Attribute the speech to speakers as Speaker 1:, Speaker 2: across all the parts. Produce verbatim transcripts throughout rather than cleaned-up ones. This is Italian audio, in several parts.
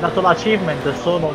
Speaker 1: dato l'achievement sono...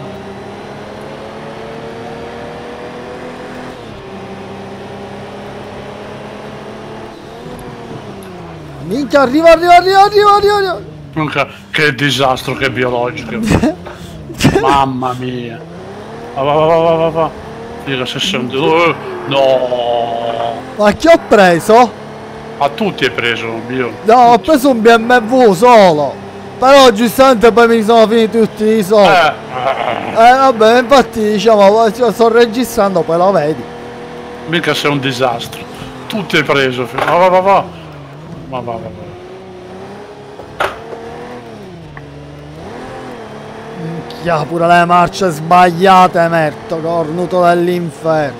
Speaker 2: Minchia, arriva, arriva, arriva, arriva, arriva, arriva.
Speaker 3: Che disastro, che biologico. Mamma mia. Va, va, va, va, va, va. Figa, se sono... Oh, no.
Speaker 2: Ma chi ho preso?
Speaker 3: A tutti hai preso, io.
Speaker 2: No, ho preso un B M W solo. Però giustamente poi mi sono finiti tutti i soldi. Eh, eh vabbè, infatti diciamo, sto registrando, poi lo vedi.
Speaker 3: Mica sei un disastro. Tutti hai preso. Va, va, va, va. Ma va, va, va.
Speaker 2: Minchia, pure le marce sbagliate, merto, cornuto dall'inferno.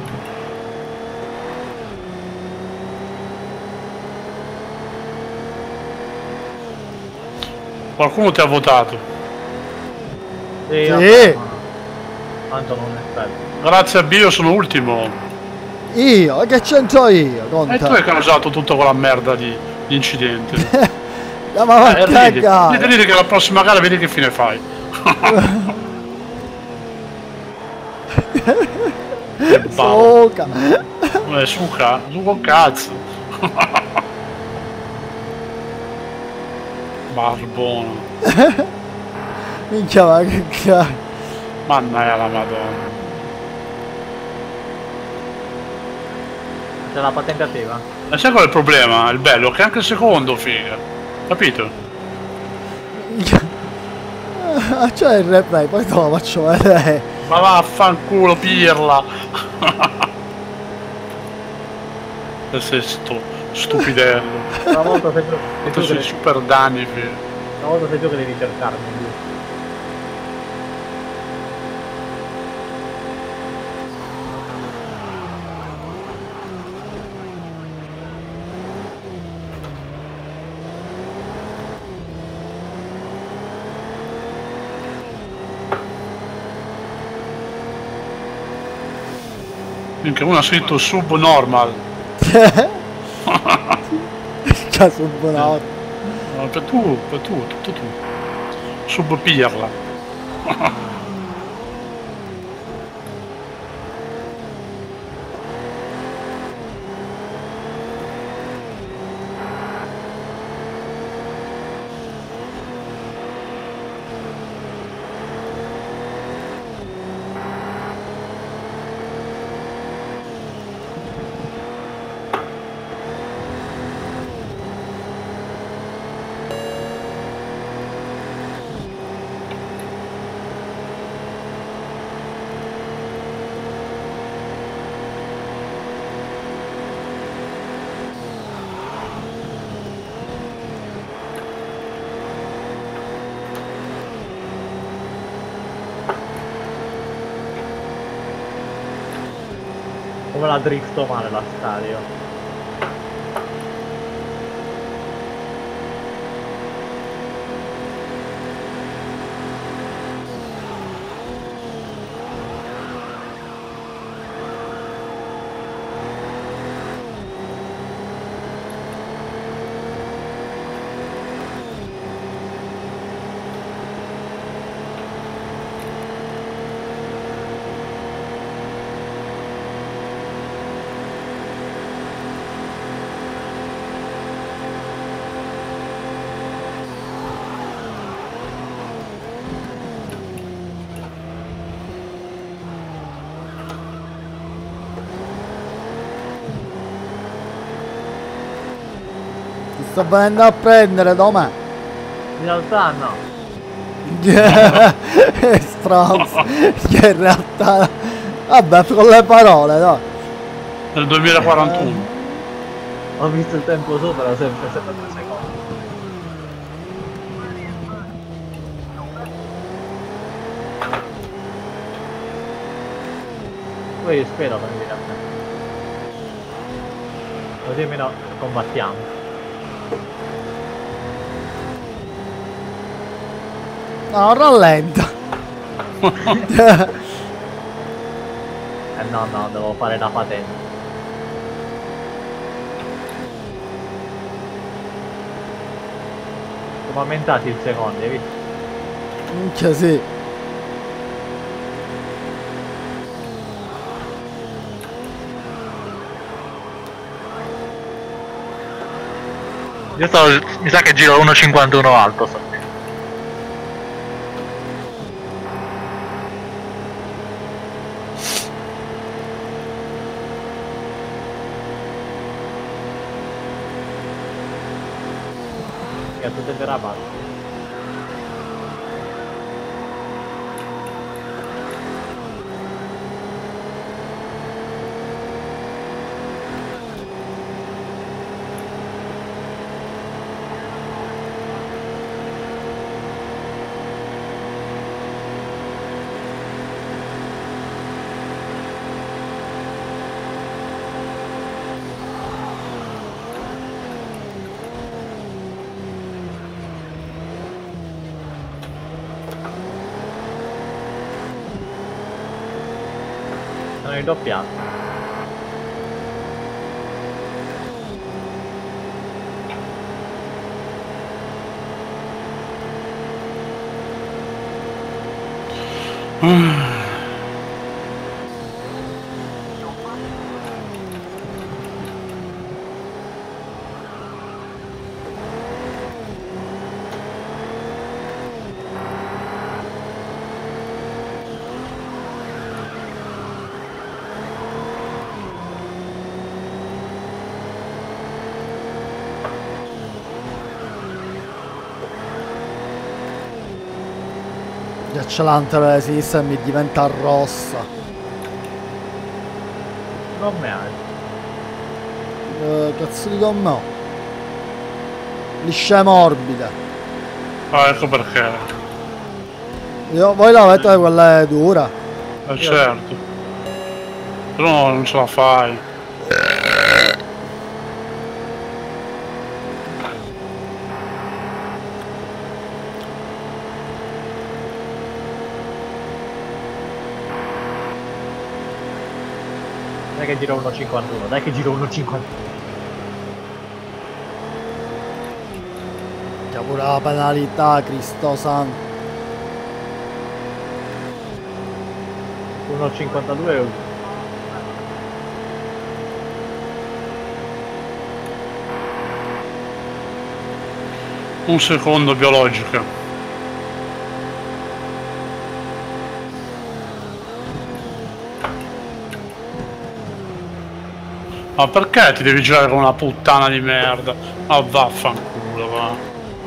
Speaker 3: Qualcuno ti ha votato?
Speaker 1: Sì,
Speaker 2: sì.
Speaker 1: Vabbè, ma... tanto non è bello.
Speaker 3: Grazie a Dio sono ultimo.
Speaker 2: Io? Che c'entro io? Con
Speaker 3: E tu hai causato tutta quella merda di, di incidenti.
Speaker 2: No, ma
Speaker 3: eh, ridi,
Speaker 2: cagare.
Speaker 3: ridi che la prossima gara vedi che fine fai. Che
Speaker 2: Suca.
Speaker 3: Eh, suca? Suca cazzo. Barbone.
Speaker 2: Minchia, ma che cazzo.
Speaker 3: Mannaggia la madonna.
Speaker 1: C'è la patente attiva?
Speaker 3: E sai qual è il problema? Il bello che anche il secondo, figa. Capito?
Speaker 2: C'è il replay, poi te lo faccio vedere.
Speaker 3: Ma vaffanculo, pirla. E sei sto stupidello.
Speaker 1: Una volta sei tu, sei tu
Speaker 3: Tu sei
Speaker 1: che
Speaker 3: super danni, figa.
Speaker 1: una volta sei tu che devi cercarmi.
Speaker 3: Minchia, uno ha scritto sub normal.
Speaker 2: Caso un buono.
Speaker 3: No, per tu, per tu, tutto tu. Sub pirla.
Speaker 1: Come la drifto male la stadio.
Speaker 2: Sto venendo a prendere domani.
Speaker 1: In realtà no.
Speaker 2: Stronzo. Che in realtà. Vabbè, con le parole, no.
Speaker 3: Nel duemilaquarantuno.
Speaker 1: Eh, ho visto il tempo sopra, sempre settanta secondi. Poi spero prendi a me. Così almeno combattiamo.
Speaker 2: No, rallenta.
Speaker 1: Eh no, no, devo fare la patente. Siamo aumentati il secondo, hai visto?
Speaker 2: Minchia sì.
Speaker 1: Io sto, mi sa che giro uno cinquantuno alto. So. Che tu te verrà parte. Sono ridoppiati.
Speaker 2: Ghiacciolante per la sinistra e mi diventa rossa.
Speaker 1: Non me hai.
Speaker 2: Eh, cazzo di gomma. Liscia morbida.
Speaker 3: Ah, ecco perché.
Speaker 2: Io, voi la avete quella è dura.
Speaker 3: Eh, certo. Però non ce la fai.
Speaker 1: Dai che giro uno cinquantuno, dai che giro uno cinquantuno.
Speaker 2: C'è pure la penalità, Cristo santo.
Speaker 1: uno cinquantadue e uno.
Speaker 3: Un secondo biologica. Ma perché ti devi girare con una puttana di merda? Ma vaffanculo, va.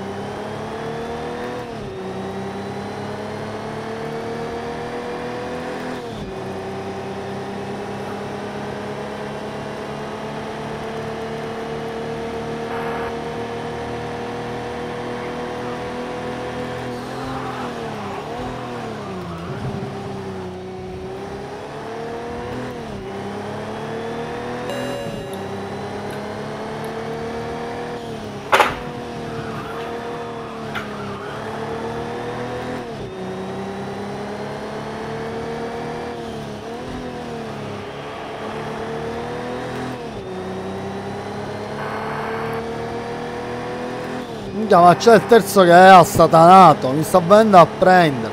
Speaker 2: Minchia, ma c'è il terzo che è assatanato, mi sta venendo a prendere.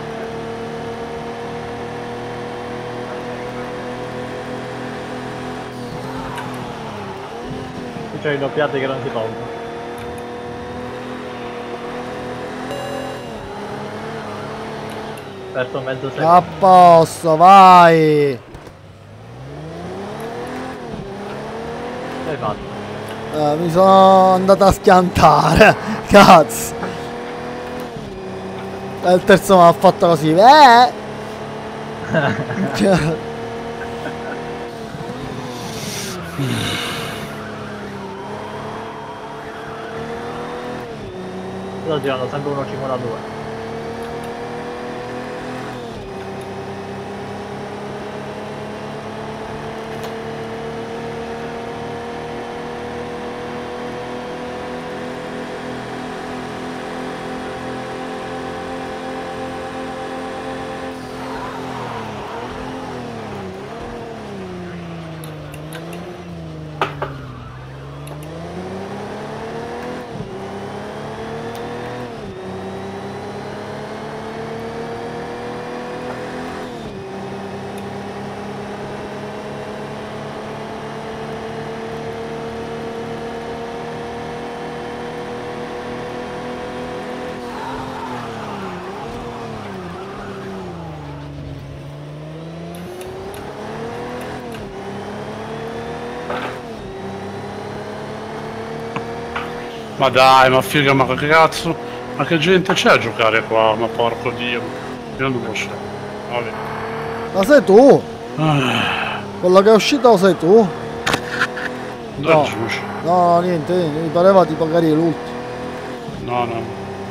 Speaker 1: Qui c'ho i doppiati che non si tolgono. Perso mezzo secondo.
Speaker 2: A posto, vai.
Speaker 1: Che hai fatto?
Speaker 2: Eh, mi sono andato a schiantare. Cazzo. E il terzo mi ha fatto così. Eh.
Speaker 1: Sto girando sempre uno cinquantadue.
Speaker 3: Ma dai, ma figa, ma che cazzo? Ma che gente c'è a giocare qua? Ma porco dio. Io non lo so. Vabbè.
Speaker 2: Ma sei tu?
Speaker 3: Ah,
Speaker 2: Quello che è uscito sei tu?
Speaker 3: dove
Speaker 2: No.
Speaker 3: giusto?
Speaker 2: No, niente, mi pareva tipo magari l'ultimo.
Speaker 3: No, no.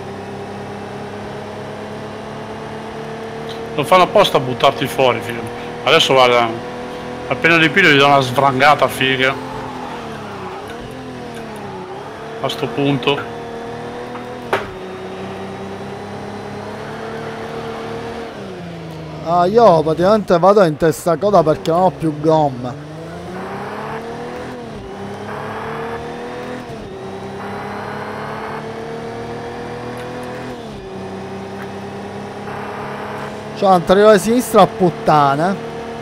Speaker 3: Lo fanno apposta a buttarti fuori, figa. Adesso guarda, appena li piglio gli do una svrangata, figa. A sto punto.
Speaker 2: Ah, io praticamente vado in testa coda perché non ho più gomme. Cioè, anteriore a sinistra a puttane.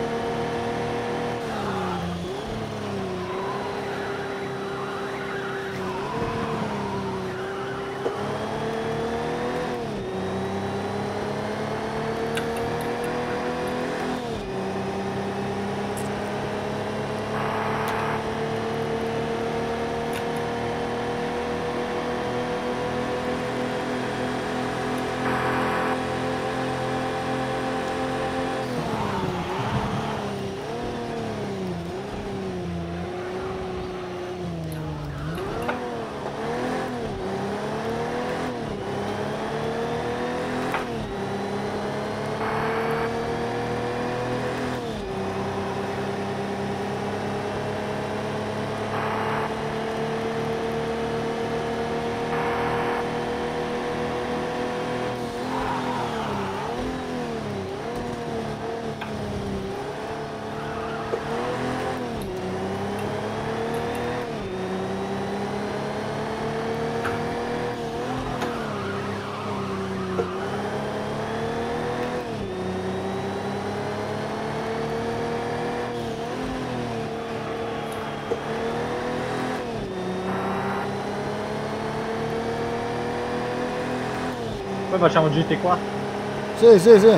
Speaker 1: Poi facciamo G T qua.
Speaker 2: Sì, sì, sì.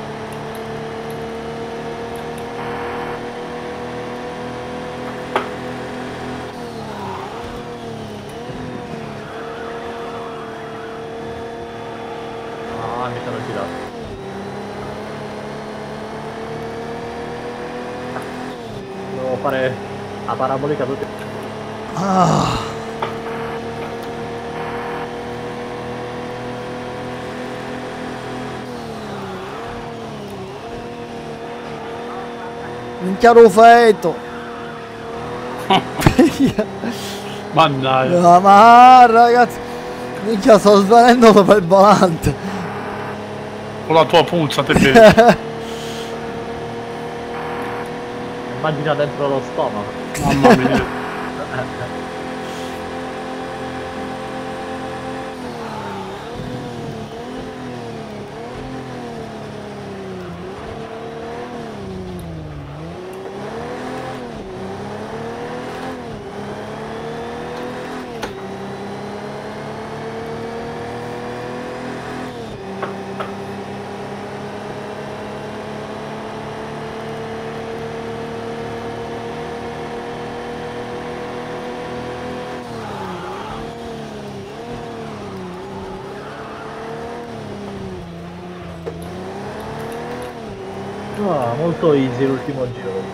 Speaker 1: Ah, mi sono girato. Devo fare la parabolica tutti.
Speaker 2: Ah. Minchia Rufetto.
Speaker 3: Mannaggia.
Speaker 2: No, ma ragazzi, minchia sto svenendo sopra il volante.
Speaker 3: Con la tua puzza, te vedi.
Speaker 1: Immagina dentro lo stomaco.
Speaker 3: Mamma mia.
Speaker 1: Ah, molto easy l'ultimo giro.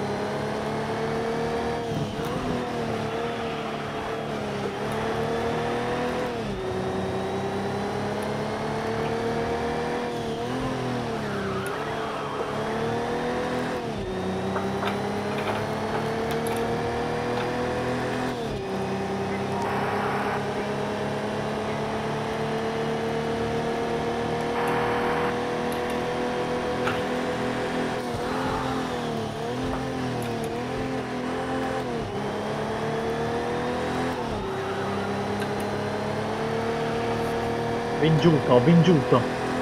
Speaker 1: Vingiuto, ho vingiuto.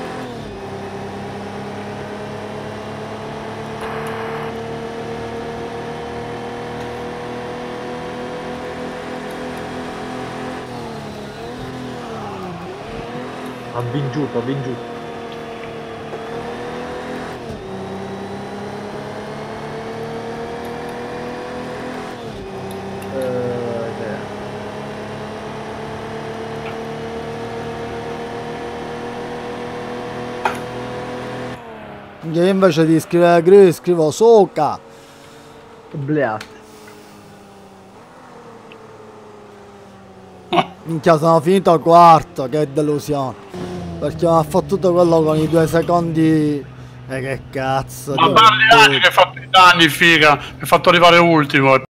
Speaker 1: Ho vingiuto, ho vingiuto. Eh,
Speaker 2: Io invece di scrivere Gris scrivo Soca.
Speaker 1: Bleat.
Speaker 2: Minchia, sono finito quarto, che delusione. Perché mi ha fottuto quello con i due secondi. E che cazzo.
Speaker 3: Ma parli anni che hai fatto i danni, figa. Mi hai fatto arrivare ultimo.